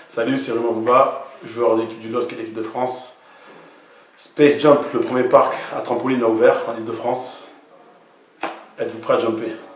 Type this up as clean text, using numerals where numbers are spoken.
Salut, c'est Romain Bouba, joueur de l'équipe du LOSC et de l'équipe de France. Space Jump, le premier parc à trampoline a ouvert en Ile-de-France. Êtes-vous prêt à jumper?